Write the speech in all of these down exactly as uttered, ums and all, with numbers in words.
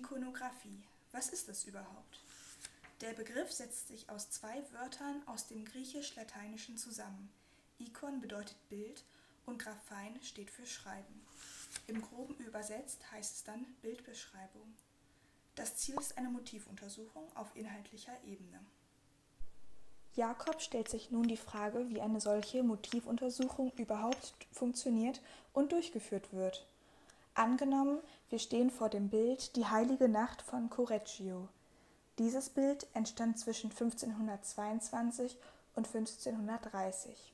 Ikonographie. Was ist das überhaupt? Der Begriff setzt sich aus zwei Wörtern aus dem Griechisch-Lateinischen zusammen. Ikon bedeutet Bild und Graphein steht für Schreiben. Im Groben übersetzt heißt es dann Bildbeschreibung. Das Ziel ist eine Motivuntersuchung auf inhaltlicher Ebene. Jakob stellt sich nun die Frage, wie eine solche Motivuntersuchung überhaupt funktioniert und durchgeführt wird. Angenommen, wir stehen vor dem Bild Die heilige Nacht von Correggio. Dieses Bild entstand zwischen fünfzehnhundertzweiundzwanzig und fünfzehnhundertdreißig.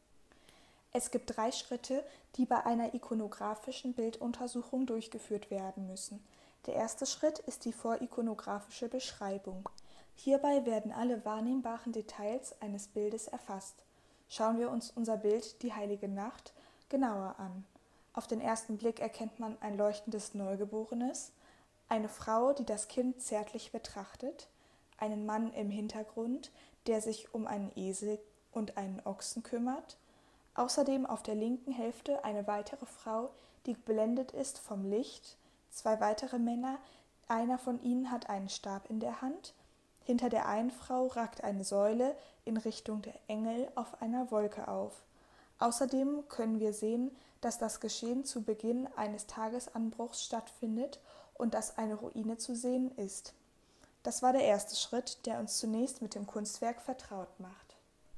Es gibt drei Schritte, die bei einer ikonografischen Bilduntersuchung durchgeführt werden müssen. Der erste Schritt ist die vorikonografische Beschreibung. Hierbei werden alle wahrnehmbaren Details eines Bildes erfasst. Schauen wir uns unser Bild Die heilige Nacht genauer an. Auf den ersten Blick erkennt man ein leuchtendes Neugeborenes, eine Frau, die das Kind zärtlich betrachtet, einen Mann im Hintergrund, der sich um einen Esel und einen Ochsen kümmert, außerdem auf der linken Hälfte eine weitere Frau, die geblendet ist vom Licht, zwei weitere Männer, einer von ihnen hat einen Stab in der Hand, hinter der einen Frau ragt eine Säule in Richtung der Engel auf einer Wolke auf. Außerdem können wir sehen, dass das Geschehen zu Beginn eines Tagesanbruchs stattfindet und dass eine Ruine zu sehen ist. Das war der erste Schritt, der uns zunächst mit dem Kunstwerk vertraut macht.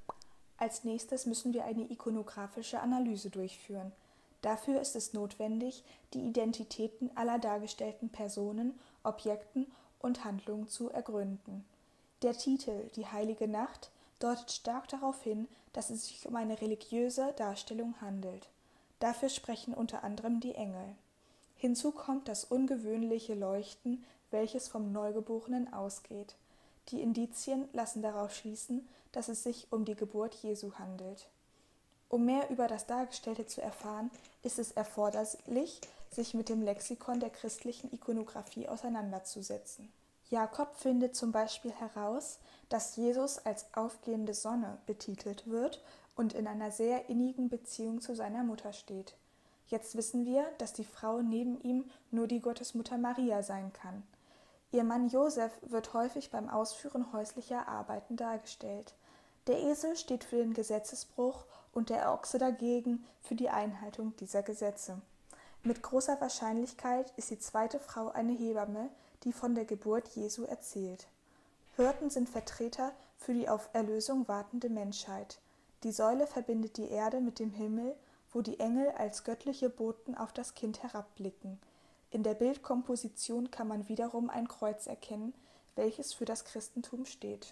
Als nächstes müssen wir eine ikonografische Analyse durchführen. Dafür ist es notwendig, die Identitäten aller dargestellten Personen, Objekten und Handlungen zu ergründen. Der Titel Die heilige Nacht deutet stark darauf hin, dass es sich um eine religiöse Darstellung handelt. Dafür sprechen unter anderem die Engel. Hinzu kommt das ungewöhnliche Leuchten, welches vom Neugeborenen ausgeht. Die Indizien lassen darauf schließen, dass es sich um die Geburt Jesu handelt. Um mehr über das Dargestellte zu erfahren, ist es erforderlich, sich mit dem Lexikon der christlichen Ikonographie auseinanderzusetzen. Jakob findet zum Beispiel heraus, dass Jesus als aufgehende Sonne betitelt wird und in einer sehr innigen Beziehung zu seiner Mutter steht. Jetzt wissen wir, dass die Frau neben ihm nur die Gottesmutter Maria sein kann. Ihr Mann Josef wird häufig beim Ausführen häuslicher Arbeiten dargestellt. Der Esel steht für den Gesetzesbruch und der Ochse dagegen für die Einhaltung dieser Gesetze. Mit großer Wahrscheinlichkeit ist die zweite Frau eine Hebamme, die von der Geburt Jesu erzählt. Hirten sind Vertreter für die auf Erlösung wartende Menschheit. Die Säule verbindet die Erde mit dem Himmel, wo die Engel als göttliche Boten auf das Kind herabblicken. In der Bildkomposition kann man wiederum ein Kreuz erkennen, welches für das Christentum steht.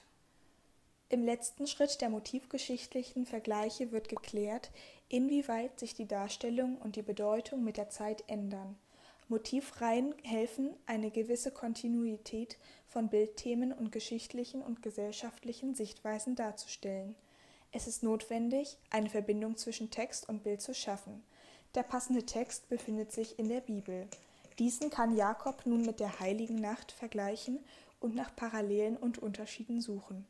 Im letzten Schritt der motivgeschichtlichen Vergleiche wird geklärt, inwieweit sich die Darstellung und die Bedeutung mit der Zeit ändern. Motivreihen helfen, eine gewisse Kontinuität von Bildthemen und geschichtlichen und gesellschaftlichen Sichtweisen darzustellen. Es ist notwendig, eine Verbindung zwischen Text und Bild zu schaffen. Der passende Text befindet sich in der Bibel. Diesen kann Jakob nun mit der heiligen Nacht vergleichen und nach Parallelen und Unterschieden suchen.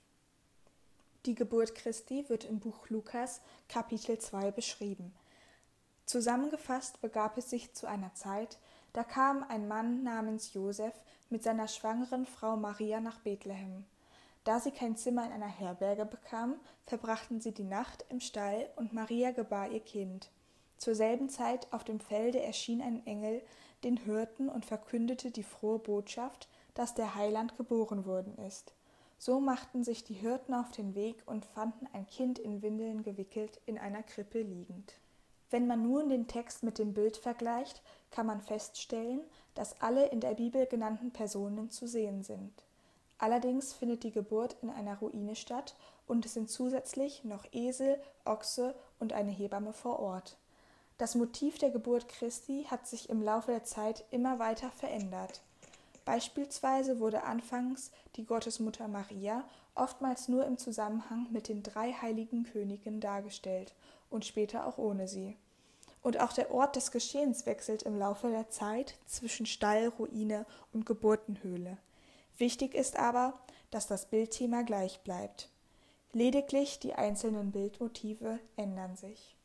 Die Geburt Christi wird im Buch Lukas, Kapitel zwei, beschrieben. Zusammengefasst begab es sich zu einer Zeit, da kam ein Mann namens Josef mit seiner schwangeren Frau Maria nach Bethlehem. Da sie kein Zimmer in einer Herberge bekam, verbrachten sie die Nacht im Stall und Maria gebar ihr Kind. Zur selben Zeit auf dem Felde erschien ein Engel den Hirten und verkündete die frohe Botschaft, dass der Heiland geboren worden ist. So machten sich die Hirten auf den Weg und fanden ein Kind in Windeln gewickelt in einer Krippe liegend. Wenn man nun den Text mit dem Bild vergleicht, kann man feststellen, dass alle in der Bibel genannten Personen zu sehen sind. Allerdings findet die Geburt in einer Ruine statt und es sind zusätzlich noch Esel, Ochse und eine Hebamme vor Ort. Das Motiv der Geburt Christi hat sich im Laufe der Zeit immer weiter verändert. Beispielsweise wurde anfangs die Gottesmutter Maria oftmals nur im Zusammenhang mit den drei heiligen Königinnen dargestellt und später auch ohne sie. Und auch der Ort des Geschehens wechselt im Laufe der Zeit zwischen Stall, Ruine und Geburtenhöhle. Wichtig ist aber, dass das Bildthema gleich bleibt. Lediglich die einzelnen Bildmotive ändern sich.